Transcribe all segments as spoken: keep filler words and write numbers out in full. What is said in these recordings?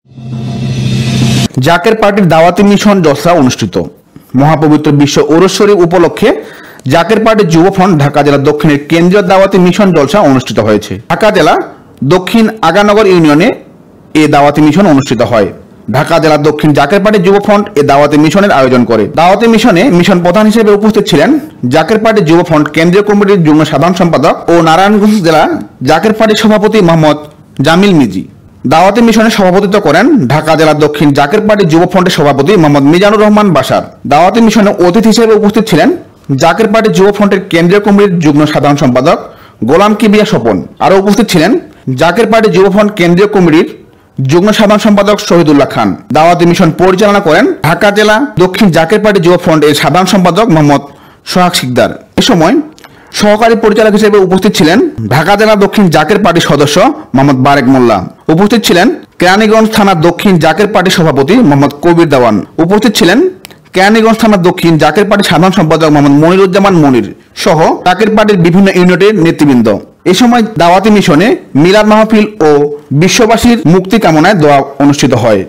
জাকের পার্টির দাওয়াতি মিশন জলসা অনুষ্ঠিত। মহাপবিত্র বিশ্ব ওরস শরীফ উপলক্ষে জাকের পার্টির যুব ফ্রন্ট ঢাকা জেলা দক্ষিণের কেন্দ্রীয় দাওয়াতি মিশন জলসা অনুষ্ঠিত হয়েছে। ঢাকা জেলা দক্ষিণ আগানগর ইউনিয়নে এ দাওয়াতি মিশন অনুষ্ঠিত হয়। ঢাকা জেলা দক্ষিণ জাকের পার্টির যুব ফ্রন্ট এ দাওয়াতি মিশনের আয়োজন করে। দাওয়াতি মিশনে মিশন প্রধান হিসেবে উপস্থিত ছিলেন জাকের পার্টির যুব ফ্রন্ট কেন্দ্রীয় কমিটির যুগ্ম সাধারণ সম্পাদক ও নারায়ণগঞ্জ জেলা জাকের পার্টির সভাপতি মোহাম্মদ জামিল মিজি। দাওয়াতি মিশনে সভাপতিত্ব করেন ঢাকা জেলা দক্ষিণ জাকের পার্টির যুব ফ্রন্টের সভাপতি মোহাম্মদ মিজানুর রহমান বাশার। দাওয়াতি মিশনে অতিথি হিসেবে উপস্থিত ছিলেন জাকের পার্টির যুব ফ্রন্টের কেন্দ্রীয় কমিটির যুগ্ম সাধারণ সম্পাদক গোলাম কিবরিয়া স্বপন। আরও উপস্থিত ছিলেন জাকের পার্টির যুব ফ্রন্ট কেন্দ্রীয় কমিটির যুগ্ম সাধারণ সম্পাদক শহীদুল্লাহ খান। দাওয়াতি মিশন পরিচালনা করেন ঢাকা জেলা দক্ষিণ জাকের পার্টি যুব ফ্রন্ট এর সাধারণ সম্পাদক মোহাম্মদ সোহাগ শিকদার। এ সময় সহকারী পরিচালক হিসেবে উপস্থিত ছিলেন ঢাকা জেলা দক্ষিণ জাকের পার্টির সদস্য মোহাম্মদ বারেক মোল্লা। উপস্থিত ছিলেন কেরানীগঞ্জ থানা দক্ষিণ জাকের পার্টির সভাপতি মোহাম্মদ কবির দেওয়ান। উপস্থিত ছিলেন কেরানীগঞ্জ থানা দক্ষিণ জাকের পার্টির সাধারণ সম্পাদক মোহাম্মদ মনিরুজ্জামান মনির সহ জাকের পার্টির বিভিন্ন ইউনিটের নেতৃবৃন্দ। এ সময় দাওয়াতি মিশনে মিলাদ মাহফিল ও বিশ্ববাসীর মুক্তি কামনায় দোয়া অনুষ্ঠিত হয়।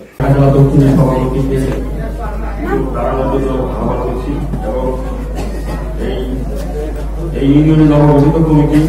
এই ইউনিয়নের নবগঠিত কমিটি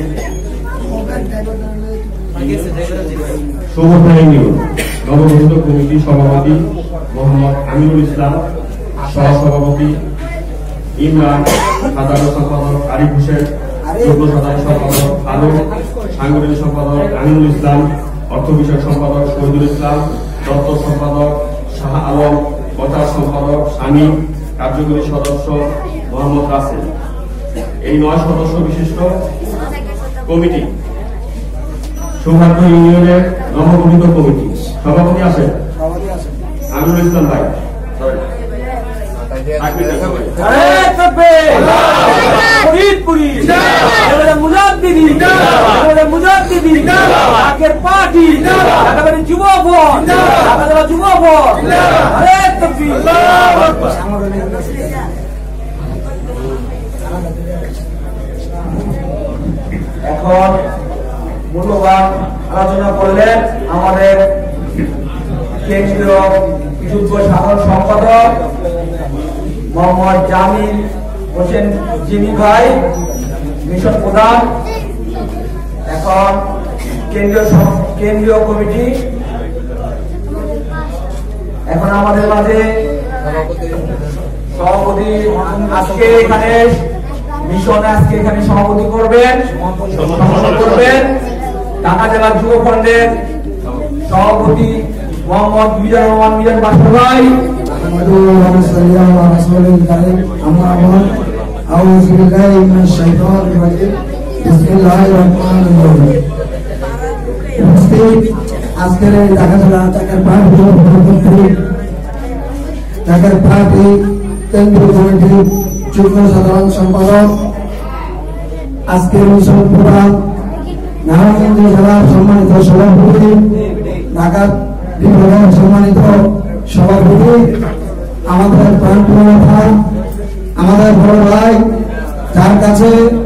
সুবর্ণা ইউনিয়ন নবগঠিত কমিটি সভাপতি মোহাম্মদ আমিনুল ইসলাম, সহসভাপতি ইমরান, সাধারণ সম্পাদক আরিফ হোসেন, যুগ্ম সাধারণ সম্পাদক আলম, সাংগঠনিক সম্পাদক আমিনুল ইসলাম, অর্থ বিষয়ক সম্পাদক শহীদুল ইসলাম, তথ্য সম্পাদক শাহ আলম, প্রচার সম্পাদক শামীম, কার্যকরী সদস্য মোহাম্মদ রাসেল। এই নয় সদস্য বিশিষ্ট কমিটি সৌভাগ্য ইউনিয়নের নবগঠিত কমিটি সভাপতি আছেন আমিনুল ইসলাম ভাই। এখন মূল্যবান আলোচনা করলেন আমাদের কেন্দ্রীয় যুগ্ম সাধারণ সম্পাদক মোহাম্মদ জামিল হোসেন জিমি ভাই, মিশন প্রধান। এখন কেন্দ্রীয় কেন্দ্রীয় কমিটি, এখন আমাদের মাঝে সভাপতি আজকে এখানে মিশনে আজকে এখানে সভাপতি করবেন করবেন ঢাকা জেলা যুব ফ্রন্টের সভাপতি মোহাম্মদ মিজানুর রহমান মিজান বাশার ভাই। আজকের ঢাকা জেলা জাকের পার্টি জাকের পার্টি কেন্দ্রীয় কমিটির যুগ্ম সাধারণ সম্পাদক, আজকের মিশন প্রধান, নারায়ণগঞ্জ জেলার সম্মানিত সভাপতি, ঢাকা বিভাগের সম্মানিত সভাপতি, আমাদের প্রাণপ্রিয় নেতা, আমাদের বড় ভাই, যার কাছে